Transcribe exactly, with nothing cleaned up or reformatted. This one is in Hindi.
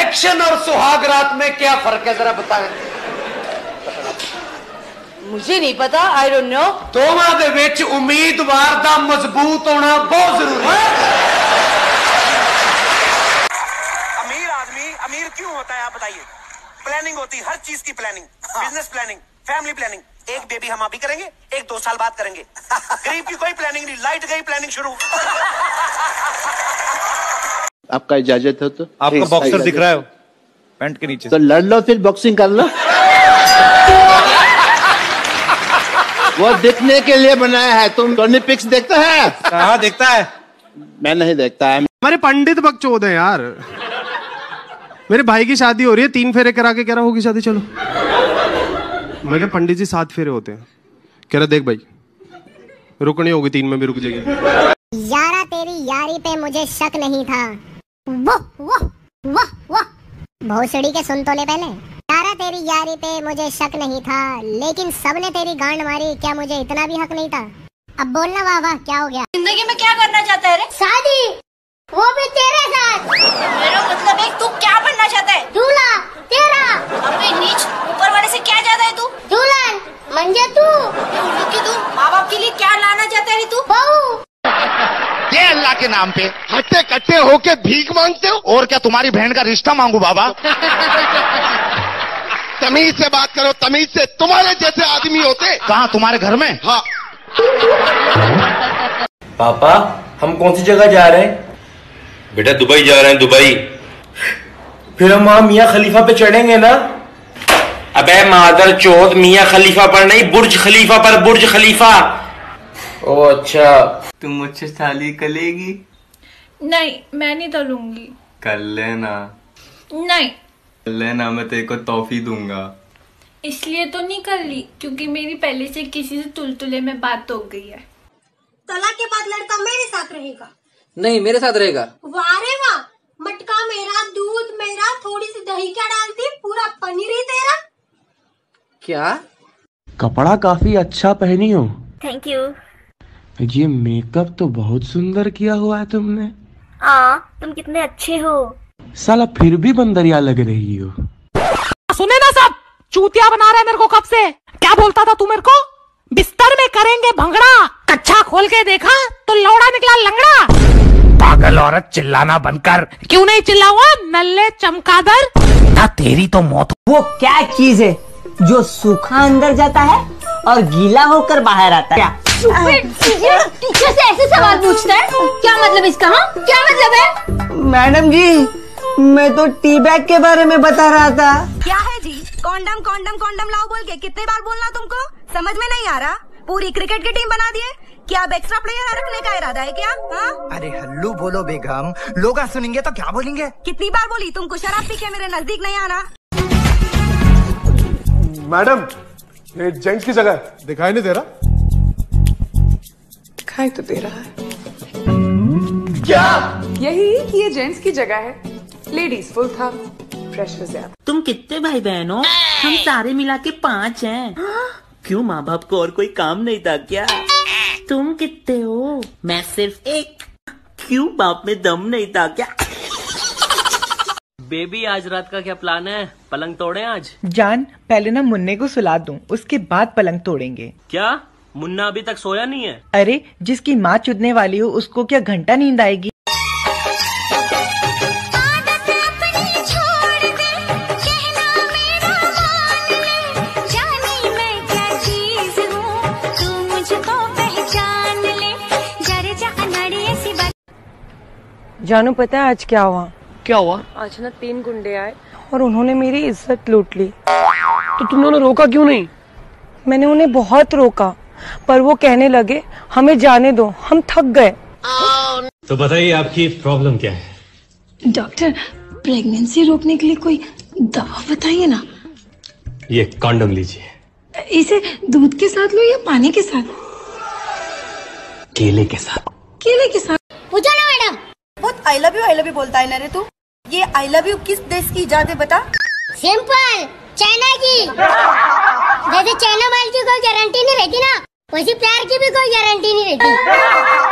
इलेक्शन और सुहागरात में क्या फर्क है जरा बताएं। मुझे नहीं पता, आई डोंट नो। दोवां दे विच उम्मीदवार दा मजबूत होना बहुत जरूरी है। अमीर आदमी अमीर क्यों होता है आप बताइए? प्लानिंग होती है, हर चीज की planning, business planning, family planning. एक बेबी हम अभी करेंगे, एक दो साल बाद करेंगे। गरीब की कोई प्लानिंग नहीं, लाइट गई प्लानिंग शुरू। आपका इजाजत हो तो? आपका बॉक्सर दिख रहा है पैंट के नीचे, तो लड़ लो फिर, बॉक्सिंग कर लो। वो दिखने के लिए बनाया है। तुम टोनी पिक्स देखता है? हाँ देखता है। मैं नहीं देखता है। हमारे पंडित बकचोद है यार। मेरे भाई की शादी हो रही है, तीन फेरे करा के कह रहा होगी शादी, चलो। मैं क्या पंडित जी सात फेरे होते हैं। कह रहा देख भाई रुकनी होगी, तीन में भी रुक जाएगी। यारा तेरी यारी पे मुझे शक नहीं था। वाह वाह वाह वाह, भोसड़ी के सुन तो ले पहले। यारा तेरी यारी पे मुझे शक नहीं था, लेकिन सबने तेरी गांड मारी, क्या मुझे इतना भी हक नहीं था? अब बोलना वाह वाह, क्या हो गया? जिंदगी में क्या करना चाहता है रे? शादी, वो भी तेरे साथ। मेरा मतलब है तू क्या बनना चाहता है? दूल्हा तेरा। अबे नीच, ऊपर वाले से क्या चाहता है तू? दुल्हन मंजे तू। कि तू माँ बाप के लिए क्या लाना चाहता है तू? बहू। ये अल्लाह के नाम पे हट्टे कट्टे होके भीख मांगते हो? और क्या तुम्हारी बहन का रिश्ता मांगू बाबा? तमीज से बात करो, तमीज से। तुम्हारे जैसे आदमी होते कहाँ तुम्हारे घर में? हाँ। पापा हम कौन सी जगह जा रहे हैं? बेटा दुबई जा रहे हैं, दुबई। फिर हम वहां मियाँ खलीफा पे चढ़ेंगे ना? अबे मादर चौथ, मियाँ खलीफा पर नहीं, बुर्ज खलीफा पर, बुर्ज खलीफा। ओ अच्छा। तुम मुझसे शादी करेगी? नहीं मैं नहीं तलूंगी। कर लेना। नहीं कर लेना, मैं तेरे को तोहफी दूंगा। इसलिए तो नहीं कर ली क्योंकि मेरी पहले से किसी से तुलतुले में बात हो गई है। तलाक के बाद लड़का मेरे साथ रहेगा? नहीं मेरे साथ रहेगा। वाह रे वाह, मटका मेरा, दूध मेरा, थोड़ी सी दही क्या डालती, पूरा पनीर ही तेरा। क्या? कपड़ा काफी अच्छा पहनी हो। Thank you. ये मेकअप तो बहुत सुंदर किया हुआ है तुमने। हाँ तुम कितने अच्छे हो। साला फिर भी बंदरिया लग रही हो। सुने ना सब, चूतिया बना रहे मेरे को कब से। क्या बोलता था तू मेरे को? बिस्तर में करेंगे भंगड़ा। कच्छा खोल के देखा तो लौड़ा निकला लंगड़ा। पागल औरत चिल्लाना बंद कर। क्यों नहीं चिल्लाऊंगा नल्ले चमकादर? ना तेरी तो मौत। वो क्या चीज है जो सूखा अंदर जाता है और गीला होकर बाहर आता है? टीचर से ऐसे सवाल पूछता है, क्या मतलब इसका? हाँ क्या मतलब है? मैडम जी मैं तो टी बैग के बारे में बता रहा था। क्या है जी? कॉन्डम कॉन्डम कॉन्डम लाओ बोल के कितने बार बोलना तुमको? समझ में नहीं आ रहा? पूरी क्रिकेट की टीम बना दिए क्या? अब एक्स्ट्रा प्लेयर रखने का इरादा है क्या? हा? अरे हल्लू बोलो बेगम, लोग सुनेंगे तो क्या बोलेंगे? कितनी बार बोली तुमको शराब पी के मेरे नजदीक नहीं आना। मैडम ये जेंट्स की जगह है, दिखाई नहीं दे रहा? दिखाई तो दे रहा है। क्या? यही कि ये जेंट्स की जगह है, लेडीज फुल था, प्रेशर ज्यादा। तुम कितने भाई बहन हो? हम सारे मिला के पाँच हैं। क्यों माँ बाप को और कोई काम नहीं था क्या? तुम कितने हो? मैं सिर्फ एक। क्यों बाप में दम नहीं था क्या? बेबी आज रात का क्या प्लान है? पलंग तोड़े आज? जान पहले ना मुन्ने को सुला दूं, उसके बाद पलंग तोड़ेंगे। क्या मुन्ना अभी तक सोया नहीं है? अरे जिसकी माँ चुदने वाली हो उसको क्या घंटा नींद आएगी? जानू पता है आज क्या हुआ? क्या हुआ? आज ना तीन गुंडे आए और उन्होंने मेरी इज्जत लूट ली। तो तुम दोनों रोका क्यों नहीं? मैंने उन्हें बहुत रोका पर वो कहने लगे हमें जाने दो, हम थक गए। तो बताइए आपकी प्रॉब्लम क्या है? डॉक्टर प्रेगनेंसी रोकने के लिए कोई दवा बताइए ना। ये कॉन्डम लीजिए। इसे दूध के साथ लो या पानी के साथ? केले के साथ। केले के साथ। पूछो ना मैडम। बहुत I love you I love you बोलता है ना रे तू। ये आई लव यू किस देश की इजाद है बता? सिंपल, चाइना की। जैसे चाइना माल की कोई गारंटी नहीं रहती ना, वैसे प्यार की भी कोई गारंटी नहीं रहती।